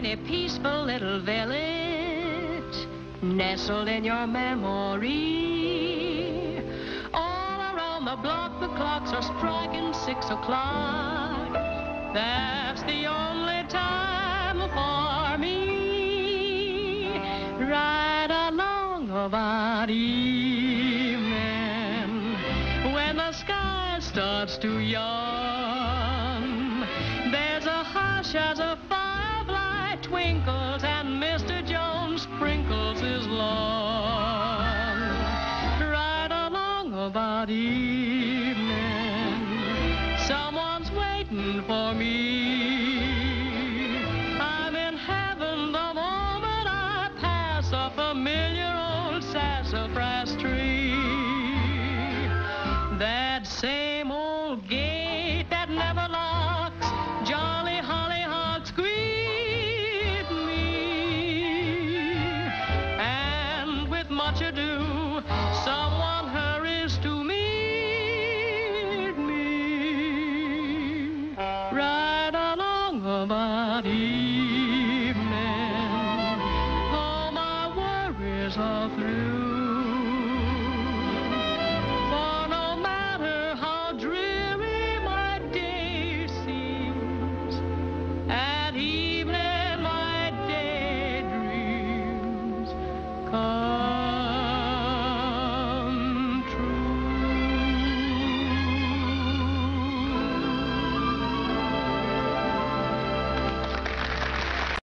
a peaceful little village nestled in your memory. All around the block, the clocks are striking 6 o'clock. That's the only time for me. Right along about evening, when the sky starts to yawn, there's a hush as a firefly twinkles and Mr. Jones sprinkles his lawn. Right along about evening, someone's waiting for me. I'm in heaven the moment I pass a familiar old sassafras tree. That same old gate that never locks, jolly hollyhocks greet me. And with much ado, someone hurries to meet me. Right along about evening, all my worries are through.